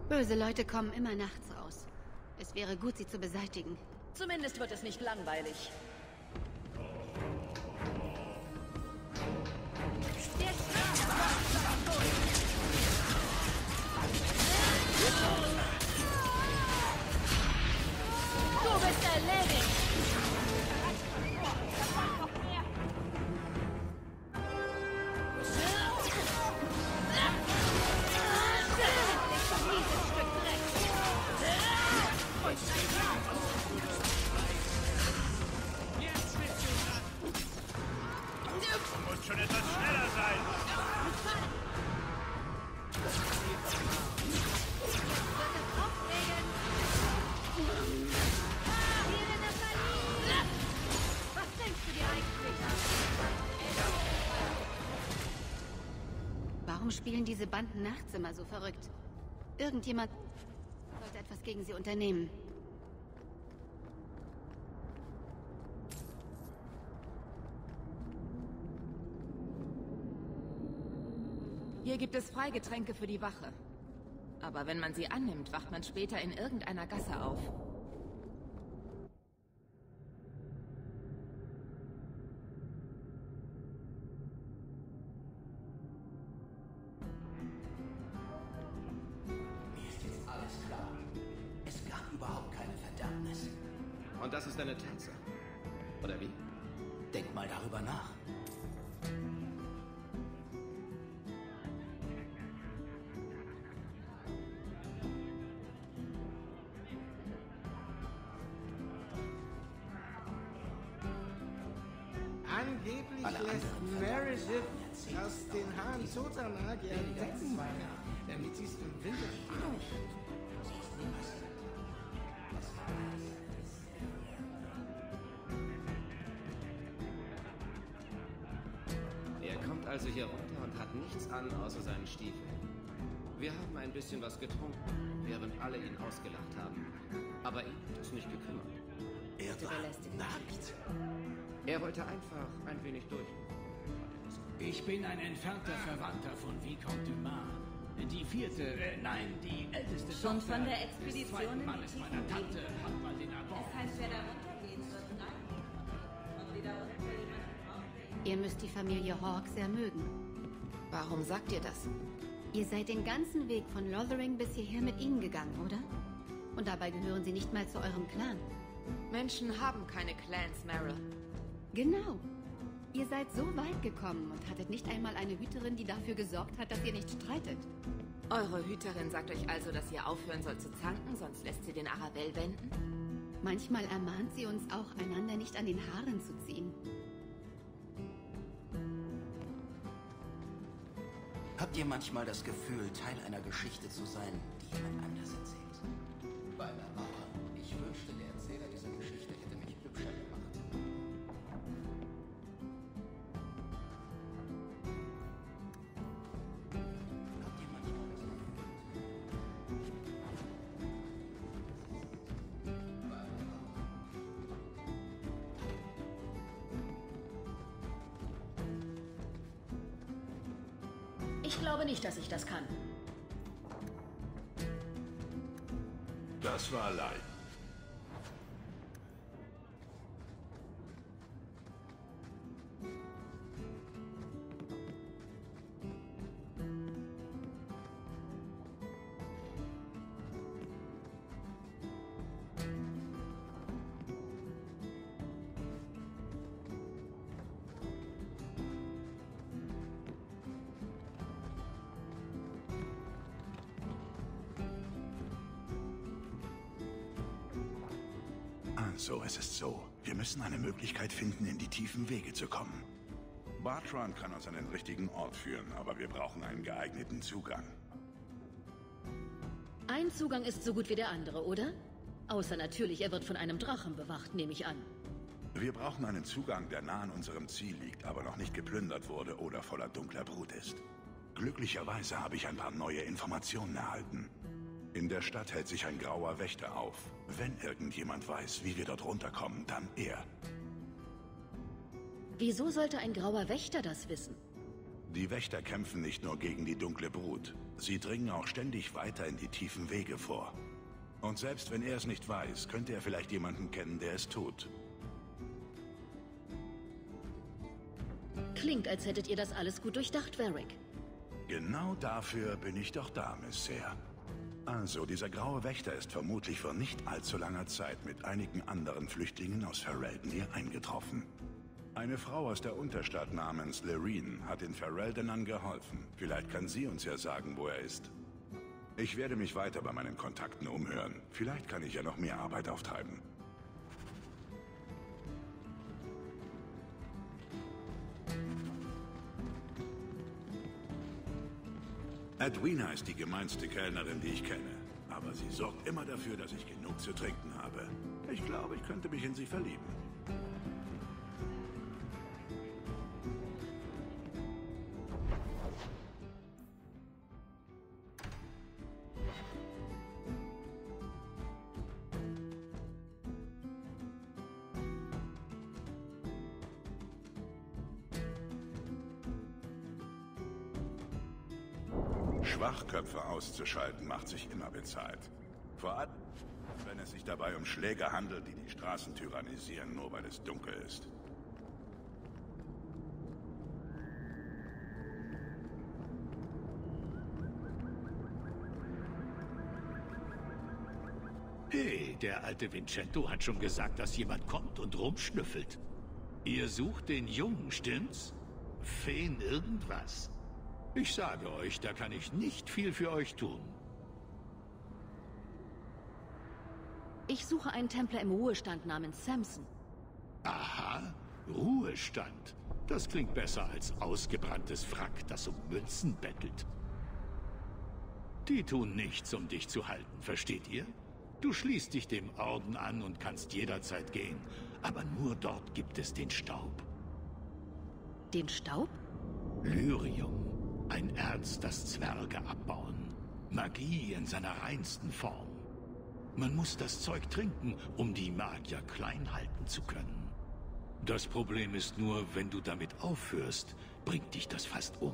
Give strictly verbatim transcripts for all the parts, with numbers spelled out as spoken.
Böse Leute kommen immer nachts raus. Es wäre gut, sie zu beseitigen. Zumindest wird es nicht langweilig. Der Du bist erledigt! Du musst schon etwas schneller sein. Was denkst du dir eigentlich? Warum spielen diese Banden nachts immer so verrückt? Irgendjemand sollte etwas gegen sie unternehmen. Hier gibt es Freigetränke für die Wache. Aber wenn man sie annimmt, wacht man später in irgendeiner Gasse auf. Mir ist jetzt alles klar. Es gab überhaupt keine Verdammnis. Und das ist eine Tatsache. Oder wie? Denk mal darüber nach. Angeblich Alle lässt anderen Meredith Verdammten aus den Haaren toter Magier Decken machen, damit sie es im Winter Er kommt also hier runter und hat nichts an außer seinen Stiefeln. Wir haben ein bisschen was getrunken, während alle ihn ausgelacht haben. Aber ihn hat es nicht gekümmert. Er war nackt. Er wollte einfach ein wenig durch. Ich bin ein entfernter Verwandter von Vicomte Dumas. Die vierte, äh, nein, die älteste Schon Tochter von der des Expedition zweiten in Mannes die meiner Tiefen Tante hat mal den Abort. Das heißt, wer da runtergeht, wird rein. Und wieder unter jemanden braucht. Ihr müsst die Familie Hawk sehr mögen. Warum sagt ihr das? Ihr seid den ganzen Weg von Lothering bis hierher mit ihnen gegangen, oder? Und dabei gehören sie nicht mal zu eurem Clan. Menschen haben keine Clans, Meryl. Genau. Ihr seid so weit gekommen und hattet nicht einmal eine Hüterin, die dafür gesorgt hat, dass ihr nicht streitet. Eure Hüterin sagt euch also, dass ihr aufhören sollt zu zanken, sonst lässt sie den Arabell wenden? Manchmal ermahnt sie uns auch, einander nicht an den Haaren zu ziehen. Habt ihr manchmal das Gefühl, Teil einer Geschichte zu sein, die jemand anders erzählt? Bei der Mauer. Ich wünschte, der Erzähler dieser Geschichte hätte mich hübscher gemacht. Habt ihr manchmal das Gefühl? Ich glaube nicht, dass ich das kann. Das war leid. Also, es ist so. Wir müssen eine Möglichkeit finden, in die tiefen Wege zu kommen. Bartran kann uns an den richtigen Ort führen, aber wir brauchen einen geeigneten Zugang. Ein Zugang ist so gut wie der andere, oder? Außer natürlich, er wird von einem Drachen bewacht, nehme ich an. Wir brauchen einen Zugang, der nah an unserem Ziel liegt, aber noch nicht geplündert wurde oder voller dunkler Brut ist. Glücklicherweise habe ich ein paar neue Informationen erhalten. In der Stadt hält sich ein grauer Wächter auf. Wenn irgendjemand weiß, wie wir dort runterkommen, dann er. Wieso sollte ein grauer Wächter das wissen? Die Wächter kämpfen nicht nur gegen die dunkle Brut. Sie dringen auch ständig weiter in die tiefen Wege vor. Und selbst wenn er es nicht weiß, könnte er vielleicht jemanden kennen, der es tut. Klingt, als hättet ihr das alles gut durchdacht, Varric. Genau dafür bin ich doch da, Miss Seer. Also, dieser graue Wächter ist vermutlich vor nicht allzu langer Zeit mit einigen anderen Flüchtlingen aus Ferelden hier eingetroffen. Eine Frau aus der Unterstadt namens Loreen hat den Fereldenern geholfen. Vielleicht kann sie uns ja sagen, wo er ist. Ich werde mich weiter bei meinen Kontakten umhören. Vielleicht kann ich ja noch mehr Arbeit auftreiben. Edwina ist die gemeinste Kellnerin, die ich kenne. Aber sie sorgt immer dafür, dass ich genug zu trinken habe. Ich glaube, ich könnte mich in sie verlieben. Schwachköpfe auszuschalten, macht sich immer bezahlt. Vor allem, wenn es sich dabei um Schläger handelt, die die Straßen tyrannisieren, nur weil es dunkel ist. Hey, der alte Vincento hat schon gesagt, dass jemand kommt und rumschnüffelt. Ihr sucht den Jungen, stimmt's? Feen irgendwas. Ich sage euch, da kann ich nicht viel für euch tun. Ich suche einen Templer im Ruhestand namens Samson. Aha, Ruhestand. Das klingt besser als ausgebranntes Wrack, das um Münzen bettelt. Die tun nichts, um dich zu halten, versteht ihr? Du schließt dich dem Orden an und kannst jederzeit gehen. Aber nur dort gibt es den Staub. Den Staub? Lyrium. Ein Erz, das Zwerge abbauen. Magie in seiner reinsten Form. Man muss das Zeug trinken, um die Magier klein halten zu können. Das Problem ist nur, wenn du damit aufhörst, bringt dich das fast um.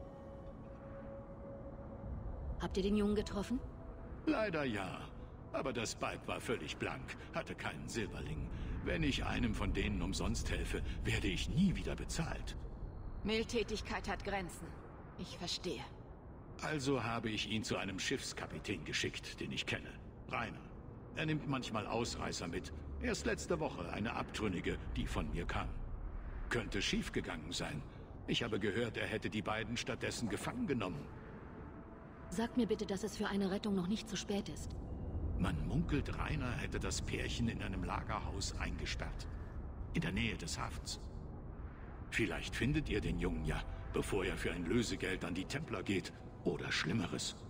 Habt ihr den Jungen getroffen? Leider ja. Aber das Balk war völlig blank, hatte keinen Silberling. Wenn ich einem von denen umsonst helfe, werde ich nie wieder bezahlt. Mildtätigkeit hat Grenzen. Ich verstehe. Also habe ich ihn zu einem Schiffskapitän geschickt, den ich kenne. Rainer. Er nimmt manchmal Ausreißer mit. Erst letzte Woche eine Abtrünnige, die von mir kam. Könnte schiefgegangen sein. Ich habe gehört, er hätte die beiden stattdessen gefangen genommen. Sag mir bitte, dass es für eine Rettung noch nicht zu spät ist. Man munkelt, Rainer hätte das Pärchen in einem Lagerhaus eingesperrt. In der Nähe des Hafens. Vielleicht findet ihr den Jungen ja, bevor er für ein Lösegeld an die Templer geht. Oder Schlimmeres.